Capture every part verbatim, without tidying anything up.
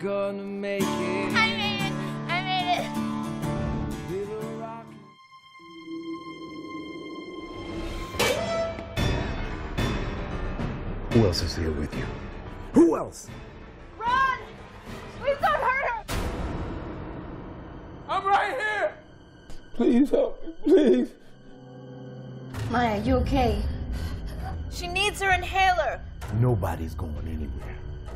gonna make it. I made it! I made it! Little rock. Who else is here with you? Who else? Run! Please don't hurt her! I'm right here! Please help me, please. Maya, you okay? She needs her inhaler. Nobody's going anywhere.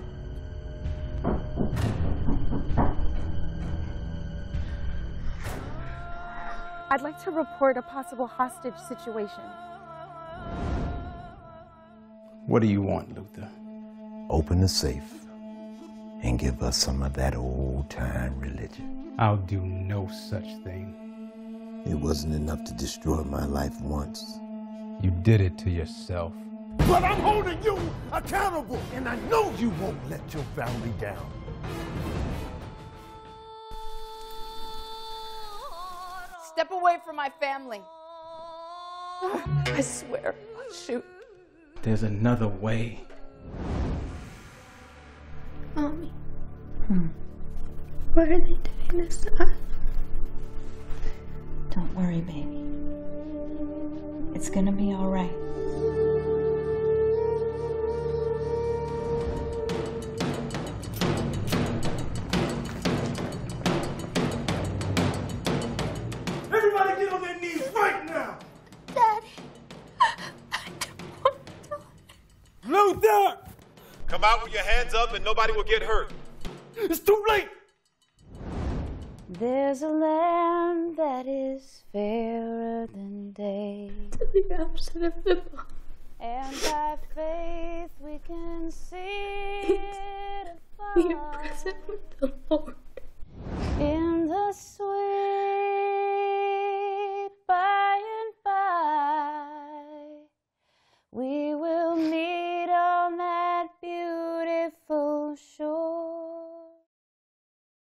I'd like to report a possible hostage situation. What do you want, Luther? Open the safe and give us some of that old-time religion. I'll do no such thing. It wasn't enough to destroy my life once. You did it to yourself. But I'm holding you accountable, and I know you won't let your family down. Step away from my family. I swear, I'll shoot. There's another way. Mommy. Hmm. What are they doing this time? Don't worry, baby. It's gonna be all right. Everybody get on their knees right now! Daddy. I don't want to die. Luther! Come out with your hands up and nobody will get hurt. It's too late! There's a land that is fairer than day, To be absent of the body. and by faith we can see it Be afar. present with the Lord.